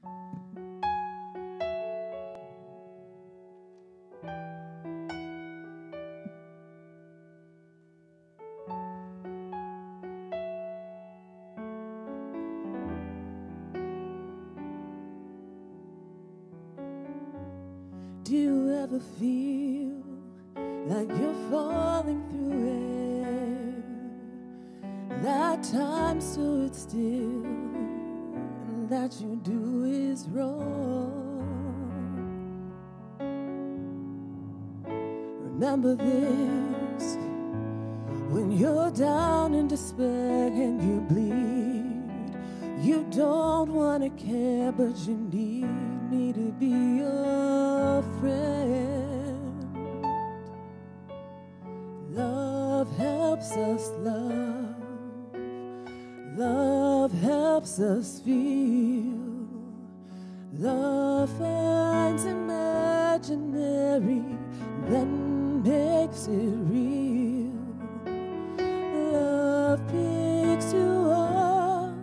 Do you ever feel like you're falling through air? That time stood still and that you do is wrong. Remember this, when you're down in despair and you bleed, you don't want to care, but you need me to be your friend. Love helps us love. Love helps us feel. Love finds imaginary, then makes it real. Love picks you up.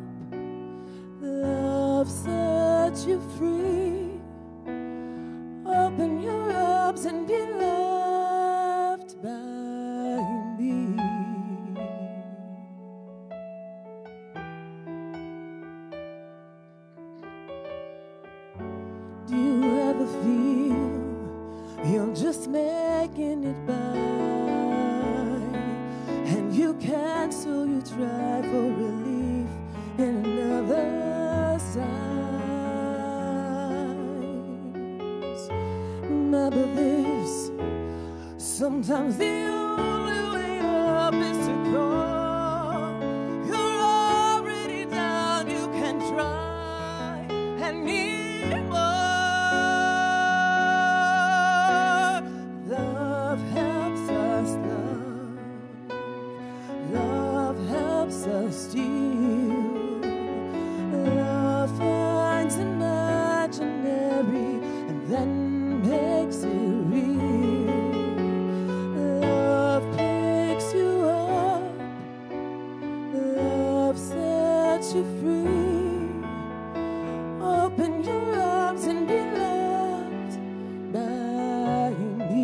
Love sets you free. Open your arms and be loved by me. Do you ever feel you're just making it by, and you can't, so you try for relief in another side? Remember this, sometimes the only way up is to crawl. You're already down, you can try and need more. Love helps us love. Love helps us steal. Love finds imaginary and then makes it real. Love picks you up. Love sets you free. Open your arms and be loved by me.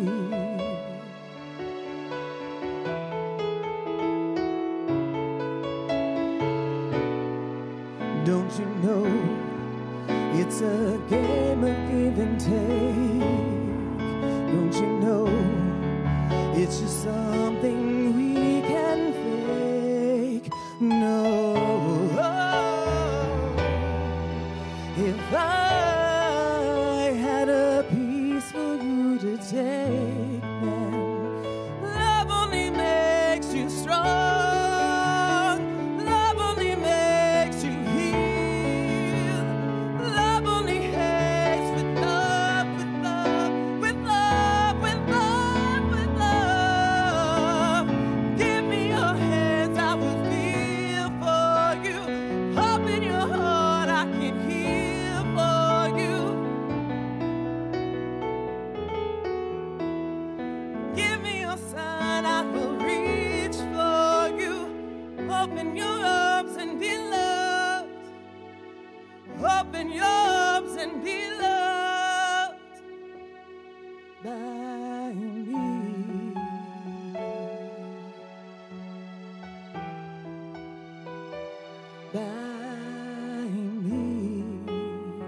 Don't you know it's a game of give and take? Don't you know it's just something we can fake? No. If I had a piece for you to take, then love only makes you strong. Love only makes you heal. Love only hates with love, with love, with love, with love, with love. Give me your hands, I will feel for you. Open your heart, I can heal for you. Give me your sign, I will reach for you. Open your arms and be loved. Open your arms and be loved by me. By me.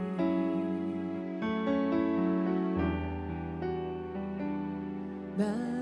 By